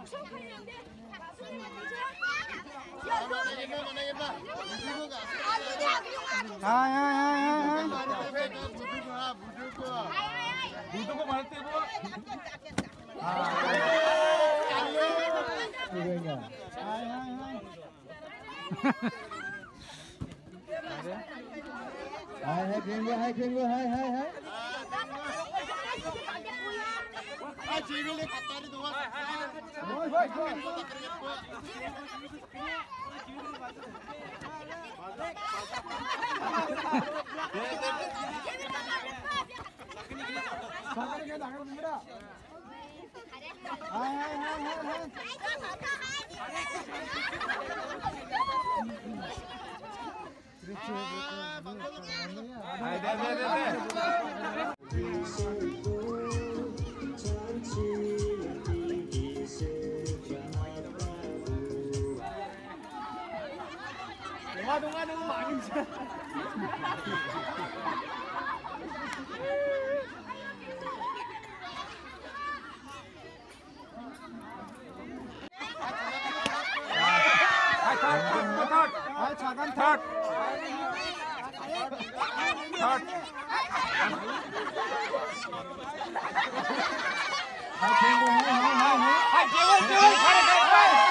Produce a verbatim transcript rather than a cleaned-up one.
hai hai hai hai butuh kok mati bu hai hai hai hai kenggu hai kenggu hai hai hai hai civil le khatta ni dua boy boy boy hai hai hai hai hai deh deh deh Aduh, aduh, manis. hai third third Hai, chagan third. third Hai, kenggu, hai, hai, hai, hai. hai jewel jewel